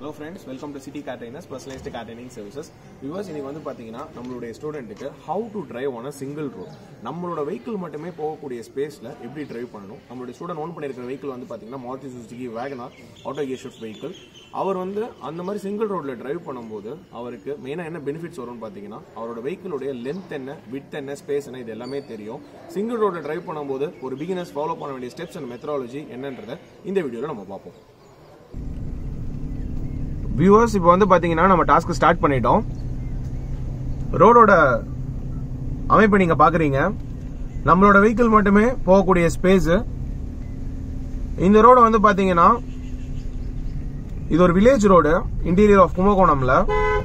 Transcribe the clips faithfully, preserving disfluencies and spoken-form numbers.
Hello friends, welcome to City Car Trainers Personalized Car Training Services. Viewers, இன்னைக்கு வந்து பாத்தீங்கன்னா நம்மளுடைய ஸ்டூடெண்ட்க்கு how to drive on a single road. நம்மளோட vehicle மட்டுமே போகக்கூடிய ஸ்பேஸ்ல எப்படி டிரைவ் பண்ணணும். நம்மளுடைய ஸ்டூடெண்ட் ஓன் பண்ணிருக்கிற vehicle வந்து பாத்தீங்கன்னா Maruti Suzuki Wagon R auto gear shift vehicle. அவர் வந்து அந்த மாதிரி சிங்கிள் ரோட்ல டிரைவ் பண்ணும்போது அவருக்கு மெயினா என்ன பெனிஃபிட்ஸ் வரும்னு பாத்தீங்கன்னா அவரோட வெஹிக்கிளோட லென்த் என்ன, விட்த் என்ன, ஸ்பேஸ் என்ன இது எல்லாமே தெரியும். சிங்கிள் ரோட்ல டிரைவ் பண்ணும்போது ஒரு பிகினர்ஸ் ஃபாலோ பண்ண வேண்டிய ஸ்டெப்ஸ் அண்ட் மெத்தடாலஜி என்னன்றதை இந்த வீடியோல நம்ம பார்ப்போம். வியூவர்ஸ், இப்போ வந்து பாத்தீங்கன்னா நம்ம டாஸ்க் ஸ்டார்ட் பண்ணிட்டோம். ரோடோட அமைப்பை நீங்க பாக்குறீங்க. நம்மளோட வெஹிக்கிள் மட்டுமே போகக்கூடிய ஸ்பேஸ். இந்த ரோடு வந்து பாத்தீங்கன்னா இது ஒரு வில்லேஜ் ரோடு, இன்டீரியர் ஆஃப் கும்பகோணம்ல.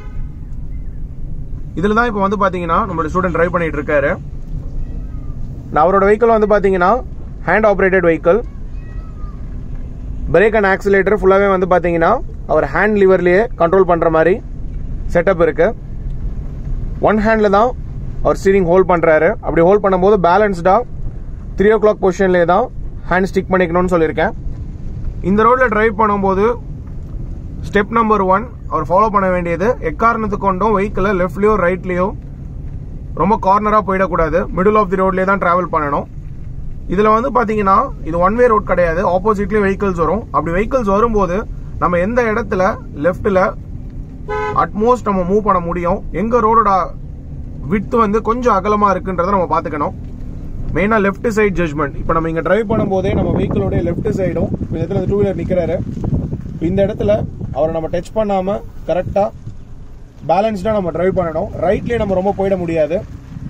இதுல தான் இப்போ வந்து பாத்தீங்கன்னா நம்மளோட ஸ்டூடெண்ட் டிரைவ் பண்ணிட்டு இருக்காரு. அவரோட வெஹிக்கிள் வந்து பாத்தீங்கன்னா hand operated vehicle. Brake and accelerator ஃபுல்லாவே வந்து பாத்தீங்கன்னா அவர் ஹேண்ட் லிவர்லயே கண்ட்ரோல் பண்ற மாதிரி செட்டப் இருக்கு. ஒன் ஹேண்ட்ல தான் அவர் ஸ்டீரிங் ஹோல்ட் பண்றாரு. அப்படி ஹோல்ட் பண்ணும்போது பேலன்ஸ்டா த்ரீ ஓ கிளாக் பொசிஷன்லேயே தான் ஹேண்ட் ஸ்டிக் பண்ணிக்கணும்னு சொல்லியிருக்கேன். இந்த ரோட்ல டிரைவ் பண்ணும்போது ஸ்டெப் நம்பர் ஒன் அவர் ஃபாலோ பண்ண வேண்டியது, எக்காரணத்துக்கு கொண்டும் வெஹிக்கிள லெஃப்ட்லயோ ரைட்லயோ ரொம்ப கார்னரா போயிடக்கூடாது. மிடில் ஆஃப் தி ரோட்லயே தான் டிராவல் பண்ணணும். இதுல வந்து பாத்தீங்கன்னா இது ஒன் வே ரோட் கிடையாது, ஆப்போசிட்லயே வெஹிக்கிள்ஸ் வரும். அப்படி வெஹிக்கிள்ஸ் வரும்போது நம்ம எந்த இடத்துல லெஃப்ட்ல அட்மோஸ்ட் நம்ம மூவ் பண்ண முடியும், எங்க ரோடோட விட்த் வந்து கொஞ்சம் அகலமா இருக்குன்றத நம்ம பாத்துக்கணும். மெயினா லெஃப்ட் சைடு ஜட்ஜ்மெண்ட். இப்ப நம்ம இங்க டிரைவ் பண்ணும் போதே நம்ம வெஹிக்கிளோட லெஃப்ட் சைடும் இந்த இடத்துல டூ வீலர் நிக்கிறாரு. இந்த இடத்துல அவரை நம்ம டச் பண்ணாம கரெக்டா பேலன்ஸ்டா நம்ம டிரைவ் பண்ணணும். ரைட்லயே நம்ம ரொம்ப போயிட முடியாது.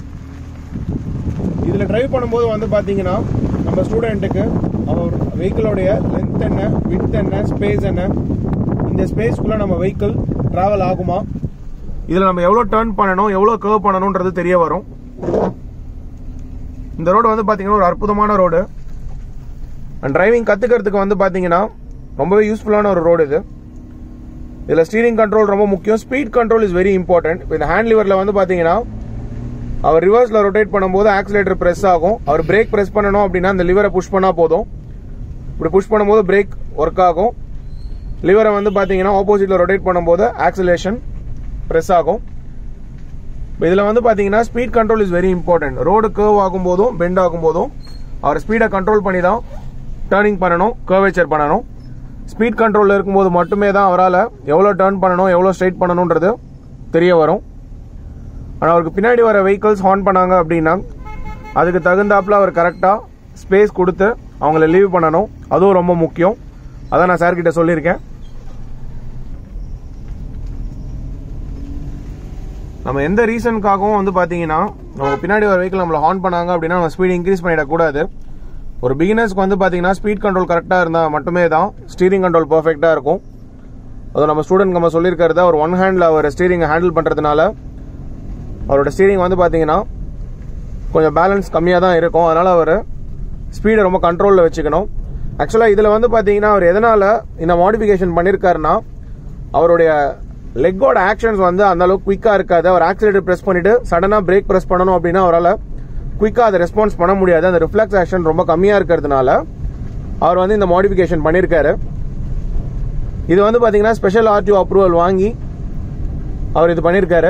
இதுல டிரைவ் பண்ணும்போது வந்து பாத்தீங்கன்னா நம்ம ஸ்டூடெண்ட்டுக்கு அவர் வெஹிக்கிளோடைய லென்த் என்ன, விட்த் என்ன, ஸ்பேஸ் என்ன, இந்த ஸ்பேஸ்க்குள்ள நம்ம வெஹிக்கிள் டிராவல் ஆகுமா, இதுல நம்ம எவ்வளவு டர்ன் பண்ணணும், எவ்வளவு கர்வ் பண்ணணும்ன்றது தெரிய வரும். இந்த ரோடு வந்து பாத்தீங்கன்னா ஒரு அற்புதமான ரோடு. டிரைவிங் கத்துக்கிறதுக்கு வந்து பாத்தீங்கன்னா ரொம்பவே யூஸ்ஃபுல்லான ஒரு ரோடு இது. இதுல ஸ்டீரிங் கண்ட்ரோல் ரொம்ப முக்கியம். Speed control is very important. இந்த ஹேண்ட் லிவர்ல வந்து பாத்தீங்கன்னா அவர் ரிவர்ஸ்ல ரொட்டேட் பண்ணும்போது ஆக்சிலேட்டர் பிரஸ் ஆகும். அவர் பிரேக் பிரஸ் பண்ணணும் அப்படின்னா இந்த லிவரை புஷ் பண்ணா போதும். இப்படி புஷ் பண்ணும்போது பிரேக் ஒர்க் ஆகும். லிவரை வந்து பாத்தீங்கன்னா ஆப்போசிட்ல ரொட்டேட் பண்ணும்போது ஆக்சிலேஷன் பிரஸ் ஆகும். இதுல வந்து பாத்தீங்கன்னா speed control is very important. Road curve ஆகும் போதும் பெண்ட் ஆகும் போதும் அவர் ஸ்பீடை கண்ட்ரோல் பண்ணி தான் டர்னிங் பண்ணணும், கர்வேச்சர் பண்ணணும். ஸ்பீட் கண்ட்ரோல்ல இருக்கும்போது மட்டுமே தான் அவரால் எவ்வளவு டர்ன் பண்ணணும், எவ்வளவு ஸ்ட்ரைட் பண்ணணும்ன்றது தெரிய வரும். ஆனால் அவருக்கு பின்னாடி வர வெஹிக்கிள்ஸ் ஹார்ன் பண்ணாங்க அப்படின்னா அதுக்கு தகுந்தாப்புல அவர் கரெக்டா ஸ்பேஸ் கொடுத்து அவங்கள லீவ் பண்ணணும். அதுவும் ரொம்ப முக்கியம். அதான் நான் சார் கிட்ட சொல்லியிருக்கேன். நம்ம எந்த ரீசனுக்காகவும் வந்து பாத்தீங்கன்னா நம்ம பின்னாடி வர வெஹிக்கிள் நம்மள ஹார்ன் பண்ணாங்க அப்படின்னா நம்ம ஸ்பீட் இன்க்ரீஸ் பண்ணிடக்கூடாது. ஒரு பிகினர்ஸ்க்கு வந்து பாத்தீங்கன்னா ஸ்பீட் கண்ட்ரோல் கரெக்டா இருந்தா மட்டுமே தான் ஸ்டீரிங் கண்ட்ரோல் பெர்ஃபெக்டா இருக்கும். அது நம்ம ஸ்டூடெண்ட் நம்ம சொல்லியிருக்கிறது, அவர் ஒன் ஹேண்ட்ல அவர் ஸ்டீரிங் ஹேண்டில் பண்றதுனால அவரோட ஸ்டீரிங் வந்து பாத்தீங்கன்னா கொஞ்சம் பேலன்ஸ் கம்மியா தான் இருக்கும். அதனால அவர் ஸ்பீடை ரொம்ப கண்ட்ரோல்ல வச்சுக்கணும். ஆக்சுவலா இதுல வந்து பாத்தீங்கன்னா அவர் எதனால இந்த மாடிஃபிகேஷன் பண்ணிருக்காருன்னா அவருடைய லெக்கோட ஆக்ஷன்ஸ் வந்து அந்த அளவுக்கு குயிக்கா இருக்காது. அவர் ஆக்சிலேட்டர் பிரஸ் பண்ணிட்டு சடனா பிரேக் பிரஸ் பண்ணணும் அப்படின்னா அவரால் குயிக்கா அதை ரெஸ்பான்ஸ் பண்ண முடியாது. அந்த ரிஃப்ளெக்ஸ் ஆக்ஷன் ரொம்ப கம்மியா இருக்கிறதுனால அவர் வந்து இந்த மாடிஃபிகேஷன் பண்ணிருக்காரு. இது வந்து பாத்தீங்கன்னா ஸ்பெஷல் ஆர்டிஓ அப்ரூவல் வாங்கி அவர் இது பண்ணிருக்காரு.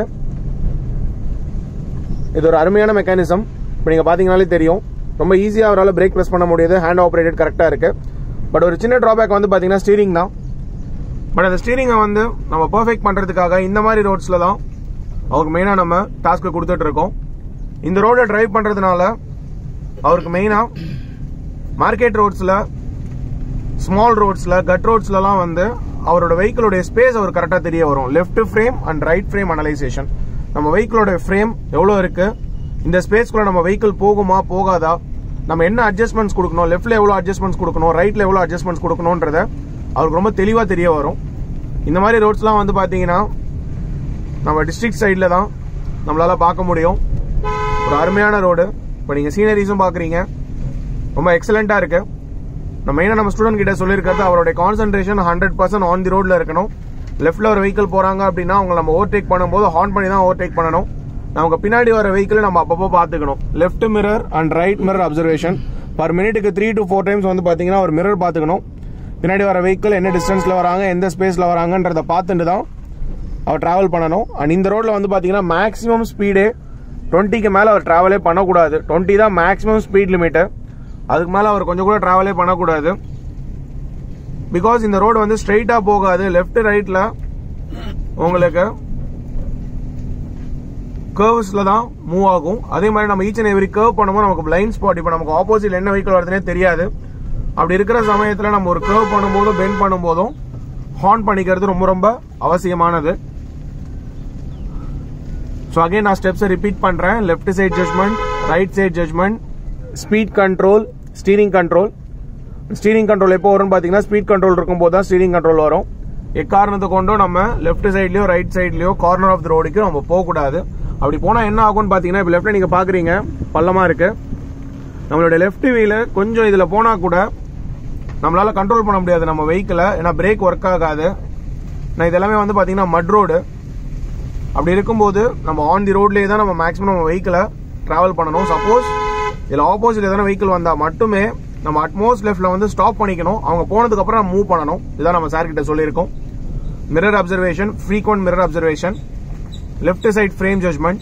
இது ஒரு அருமையான மெக்கானிசம். இப்போ நீங்க பாத்தீங்கன்னாலே தெரியும், ரொம்ப ஈஸியா அவரால் பிரேக் பிரஸ் பண்ண முடியுது. ஹேண்ட் ஆபரேட்டட் கரெக்டா இருக்கு. பட் ஒரு சின்ன டிராபேக் வந்து பாத்தீங்கன்னா ஸ்டீரிங் தான். பட் அந்த ஸ்டீரிங்கை வந்து நம்ம பெர்ஃபெக்ட் பண்றதுக்காக இந்த மாதிரி ரோட்ஸ்ல தான் அவருக்கு மெயினா நம்ம டாஸ்க் கொடுத்துட்டு இருக்கோம். இந்த ரோட டிரைவ் பண்றதுனால அவருக்கு மெயினா மார்க்கெட் ரோட்ஸ்ல, ஸ்மால் ரோட்ஸ்ல, கட் ரோட்ஸ்லாம் வந்து அவரோட வெஹிக்கிளோட ஸ்பேஸ் அவர் கரெக்டா தெரிய வரும். Left frame and right frame analysation. நம்ம வெஹிக்கிளோட ஃப்ரேம் எவ்வளவு இருக்கு, இந்த ஸ்பேஸ்க்குள்ள நம்ம வெஹிக்கிள் போகுமா போகாதா, நம்ம என்ன அட்ஜஸ்ட்மெண்ட்ஸ் கொடுக்கணும், லெஃப்ட்ல எவ்வளவு அட்ஜஸ்ட்மெண்ட்ஸ் கொடுக்கணும், ரைட்ல எவ்வளவு அட்ஜஸ்ட்மெண்ட்ஸ் கொடுக்கணும்ன்றத அவருக்கு ரொம்ப தெளிவா தெரிய வரும். இந்த மாதிரி ரோட்ஸ்லாம் வந்து பாத்தீங்கன்னா நம்ம டிஸ்ட்ரிக்ட் சைட்ல தான் நம்மளால பார்க்க முடியும். ஒரு அருமையான ரோடு. இப்போ நீங்க சீனரிஸும் பாக்குறீங்க, ரொம்ப எக்ஸலண்டா இருக்கு. நம்ம மெயினா நம்ம ஸ்டூடெண்ட் கிட்ட சொல்லியிருக்கிறது அவருடைய concentration hundred percent on the ரோட்ல இருக்கணும். லெஃப்ட்ல ஒரு வெஹிக்கிள் போறாங்க அப்படின்னா அவங்க நம்ம ஓவர்டேக் பண்ணும்போது ஹார்ன் பண்ணி தான் ஓவர்டேக் பண்ணணும். நமக்கு பின்னாடி வர வெஹிக்கிள் நம்ம அப்பப்போ பாத்துக்கணும். Left mirror and right mirror observation per மினிட்டுக்கு த்ரீ டு ஃபோர் டைம்ஸ் வந்து பாத்தீங்கன்னா ஒரு மிரர் பாத்துக்கணும். பின்னாடி வர வெஹிக்கிள் என்ன டிஸ்டன்ஸில் வராங்க, எந்த ஸ்பேஸில் வராங்கன்றதை பார்த்துட்டு தான் அவர் ட்ராவல் பண்ணணும். அண்ட் இந்த ரோட்டில் வந்து பார்த்தீங்கன்னா மேக்ஸிமம் ஸ்பீடே டுவெண்ட்டிக்கு மேலே அவர் ட்ராவலே பண்ணக்கூடாது. டுவெண்ட்டி தான் மேக்ஸிமம் ஸ்பீட் லிமிட்டு. அதுக்கு மேலே அவர் கொஞ்சம் கூட ட்ராவலே பண்ணக்கூடாது. பிகாஸ் இந்த ரோடு வந்து ஸ்ட்ரெயிட்டாக போகாது, லெஃப்ட் ரைட்டில் உங்களுக்கு கர்வ்ஸில் தான் மூவ் ஆகும். அதே மாதிரி நம்ம ஈச் அண்ட் எவ்ரி கர்வ் பண்ணும்போது நமக்கு பிளைண்ட் ஸ்பாட், இப்போ நமக்கு ஆப்போசிட் என்ன வெஹிக்கிள் வருதுன்னே தெரியாது. அப்படி இருக்கிற சமயத்தில் நம்ம ஒரு கர்வ் பண்ணும்போதும் பெண்ட் பண்ணும்போதும் ஹார்ன் பண்ணிக்கிறது ரொம்ப ரொம்ப அவசியமானது. ஸோ அகைன் நான் ஸ்டெப்ஸை ரிப்பீட் பண்ணுறேன். Left side judgement, right side judgement, speed control, steering control. Steering control எப்போ வரும்னு பார்த்தீங்கன்னா ஸ்பீட் கண்ட்ரோல் இருக்கும்போது தான் ஸ்டீரிங் கண்ட்ரோல் வரும். எக்காரணத்தை கொண்டும் நம்ம லெஃப்ட் சைட்லயோ ரைட் சைட்லயோ கார்னர் ஆஃப் த ரோடுக்கு நம்ம போகக்கூடாது. அப்படி போனால் என்ன ஆகும்னு பார்த்தீங்கன்னா, இப்போ லெஃப்ட்ல நீங்கள் பார்க்குறீங்க பள்ளமாக இருக்கு. நம்மளுடைய லெஃப்ட் வீல கொஞ்சம் இதில் போனால் கூட நம்மளால கண்ட்ரோல் பண்ண முடியாது நம்ம வெஹிக்கிளை, ஏன்னா பிரேக் ஒர்க் ஆகாது. நான் இதெல்லாமே வந்து பார்த்தீங்கன்னா மட் ரோடு. அப்படி இருக்கும்போது நம்ம ஆன் தி ரோட்லேயே தான் நம்ம மேக்ஸிமம் நம்ம வெஹிக்கிளை டிராவல் பண்ணணும். சப்போஸ் இதில் ஆப்போசிட் எதனா வெஹிக்கிள் வந்தால் மட்டுமே நம்ம அட்மோஸ்ட் லெஃப்ட்ல வந்து ஸ்டாப் பண்ணிக்கணும். அவங்க போனதுக்கு அப்புறம் நம்ம மூவ் பண்ணணும். இதான் நம்ம சார் கிட்ட சொல்லியிருக்கோம். Mirror observation, frequent mirror observation, left side frame judgement.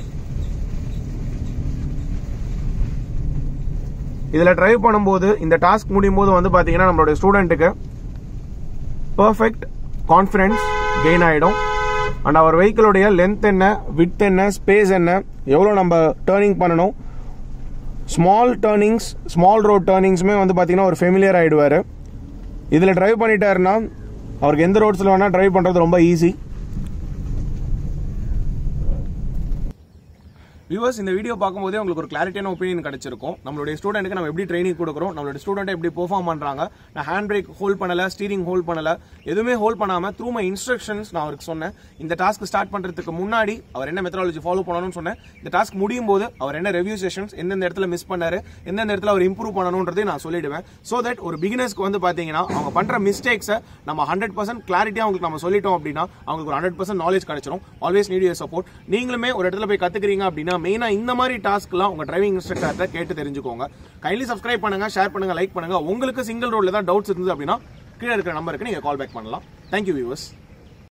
இதுல டிரைவ் பண்ணும்போது இந்த டாஸ்க் முடியும் போது வந்து பாத்தீங்கன்னா நம்மளுடைய ஸ்டூடெண்ட்டுக்கு பெர்ஃபெக்ட் கான்ஃபிடன்ஸ் கெயின் ஆயிடும். அண்ட் அவர் வெஹிக்கிளுடைய லென்த் என்ன, விட்த் என்ன, ஸ்பேஸ் என்ன, எவ்வளோ நம்ம டேர்னிங் பண்ணணும், ஸ்மால் டேர்னிங்ஸ், ஸ்மால் ரோட் டேர்னிங்ஸுமே வந்து பார்த்தீங்கன்னா ஒரு ஃபெமிலியர் ஆகிடுவார். இதில் டிரைவ் பண்ணிட்டாருன்னா அவருக்கு எந்த ரோட்ஸில் வேணால் டிரைவ் பண்ணுறது ரொம்ப ஈஸி. வியூவர்ஸ், இந்த வீடியோ பார்க்கும்போதே உங்களுக்கு ஒரு கிளாரிட்டியான ஒப்பீனியன் கிடைச்சிருக்கும். நம்மளுடைய ஸ்டூடெண்ட்டுக்கு நம்ம எப்படி ட்ரைனிங் கொடுக்குறோம், நம்மளுடைய ஸ்டூடெண்ட் எப்படி பெர்ஃபார்ம் பண்றாங்க. நான் ஹேண்ட் பிரேக் ஹோல்ட் பண்ணல, ஸ்டீரிங் ஹோல்ட் பண்ணல, எதுவுமே ஹோல்ட் பண்ணாம த்ரூ மை இன்ஸ்ட்ரக்ஷன்ஸ் நான் அவருக்கு சொன்னேன். இந்த டாஸ்க் ஸ்டார்ட் பண்றதுக்கு முன்னாடி அவர் என்ன மெத்தடாலஜி ஃபாலோ பண்ணணும்னு சொன்னேன். இந்த டாஸ்க் முடியும் போது அவர் என்ன ரிவ்யூ செஷன்ஸ், எந்தெந்த இடத்துல மிஸ் பண்ணாரு, எந்தெந்த இடத்துல அவர் இம்ப்ரூவ் பண்ணணும்ன்றதை நான் சொல்லிடுவேன். சோ தட் ஒரு பிகினர்ஸ்க்கு வந்து பாத்தீங்கன்னா அவங்க பண்ற மிஸ்டேக்ஸை நம்ம ஹண்ட்ரட் பர்சன்ட் கிளாரிட்டியா அவங்களுக்கு நம்ம சொல்லிட்டோம் அப்படின்னா அவங்களுக்கு ஒரு ஹண்ட்ரட் பர்சன்ட் நாலேஜ் கிடைச்சிடும். Always need your support. நீங்களுமே ஒரு இடத்துல போய் கத்துக்கிறீங்க அப்படின்னா மெயினா இந்த மாதிரி டாஸ்க்லாம் உங்க டிரைவிங் இன்ஸ்ட்ரக்டர்ட்ட கேட்டு தெரிஞ்சுக்கோங்க. கைண்ட்லி சப்ஸ்கிரைப் பண்ணுங்க, ஷேர் பண்ணுங்க, லைக் பண்ணுங்க. உங்களுக்கு சிங்கிள் ரோட்ல தான் டவுட்ஸ் இருந்தது அப்படின்னா கீழே இருக்கிற நம்பருக்கு நீங்க கால் பேக் பண்ணலாம். Thank you viewers.